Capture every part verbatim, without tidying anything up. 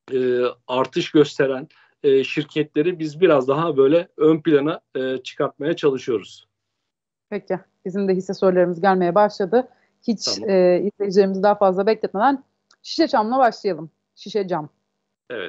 e, artış gösteren e, şirketleri biz biraz daha böyle ön plana e, çıkartmaya çalışıyoruz. Peki. Bizim de hisse sorularımız gelmeye başladı. Hiç Tamam. e, izleyicilerimizi daha fazla bekletmeden şişe camla başlayalım. Şişe cam. Evet.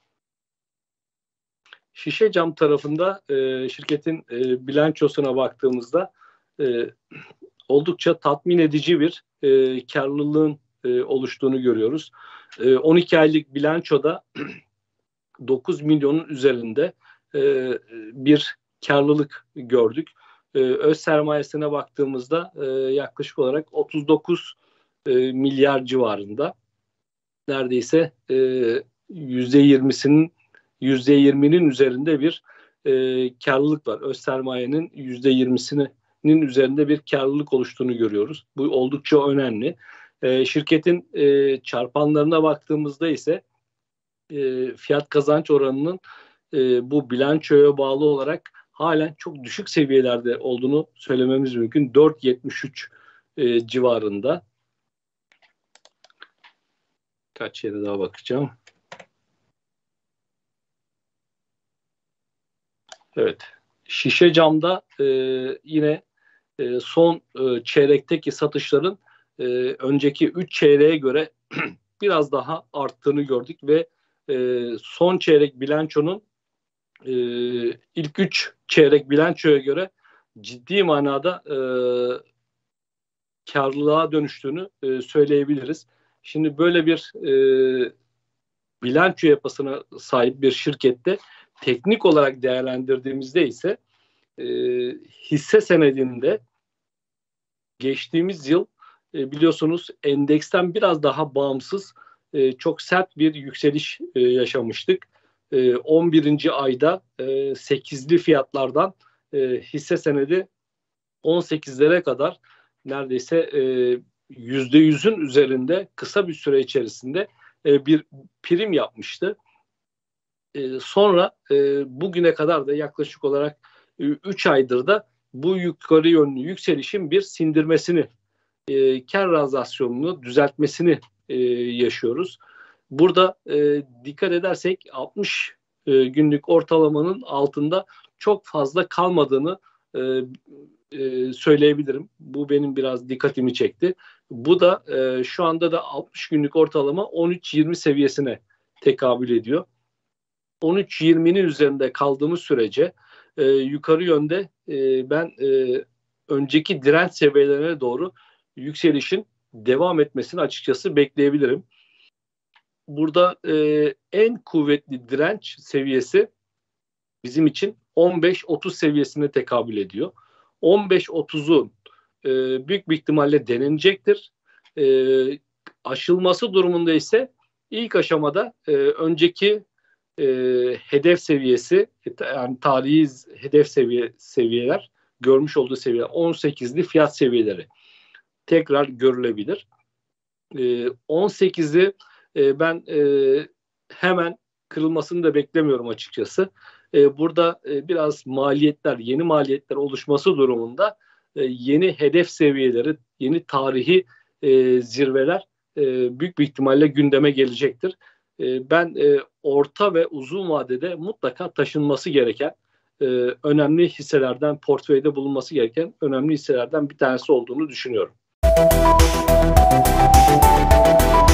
Şişe cam tarafında e, şirketin e, bilançosuna baktığımızda e, oldukça tatmin edici bir e, karlılığın e, oluştuğunu görüyoruz. E, on iki aylık bilançoda dokuz milyonun üzerinde e, bir karlılık gördük. E, öz sermayesine baktığımızda e, yaklaşık olarak otuz dokuz e, milyar civarında. Neredeyse e, yüzde yirmisinin yüzde yirminin üzerinde bir e, karlılık var. Öz sermayenin yüzde yirmisinin üzerinde bir karlılık oluştuğunu görüyoruz. Bu oldukça önemli. E, şirketin e, çarpanlarına baktığımızda ise e, fiyat kazanç oranının e, bu bilançoya bağlı olarak halen çok düşük seviyelerde olduğunu söylememiz mümkün. dört virgül yetmiş üç e, civarında. Kaç yere daha bakacağım. Evet. Şişe camda e, yine e, son e, çeyrekteki satışların e, önceki üç çeyreğe göre biraz daha arttığını gördük ve e, son çeyrek bilançonun e, ilk üç çeyrek bilançoya göre ciddi manada e, karlılığa dönüştüğünü e, söyleyebiliriz. Şimdi böyle bir e, bilanço yapısına sahip bir şirkette teknik olarak değerlendirdiğimizde ise e, hisse senedinde geçtiğimiz yıl e, biliyorsunuz endeksten biraz daha bağımsız e, çok sert bir yükseliş e, yaşamıştık. E, on birinci ayda e, sekizli fiyatlardan e, hisse senedi on sekizlere kadar neredeyse e, yüzde yüzün üzerinde kısa bir süre içerisinde e, bir prim yapmıştı. E, sonra e, bugüne kadar da yaklaşık olarak üç aydır da bu yukarı yönlü yükselişin bir sindirmesini, e, kar realizasyonunu düzeltmesini e, yaşıyoruz. Burada e, dikkat edersek altmış e, günlük ortalamanın altında çok fazla kalmadığını e, e, söyleyebilirim. Bu benim biraz dikkatimi çekti. Bu da e, şu anda da altmış günlük ortalama on üç yirmi seviyesine tekabül ediyor. on üç yirminin üzerinde kaldığımız sürece e, yukarı yönde e, ben e, önceki direnç seviyelerine doğru yükselişin devam etmesini açıkçası bekleyebilirim. Burada e, en kuvvetli direnç seviyesi bizim için on beş otuz seviyesine tekabül ediyor. on beş otuzun e, büyük bir ihtimalle denenecektir. E, aşılması durumunda ise ilk aşamada e, önceki e, hedef seviyesi, yani tarihi hedef seviye seviyeler, görmüş olduğu seviye on sekizli fiyat seviyeleri tekrar görülebilir. E, on sekizi e, ben e, hemen kırılmasını da beklemiyorum açıkçası. E, burada e, biraz maliyetler, yeni maliyetler oluşması durumunda e, yeni hedef seviyeleri, yeni tarihi e, zirveler e, büyük bir ihtimalle gündeme gelecektir. E, ben e, orta ve uzun vadede mutlaka taşınması gereken e, önemli hisselerden, portföyde bulunması gereken önemli hisselerden bir tanesi olduğunu düşünüyorum.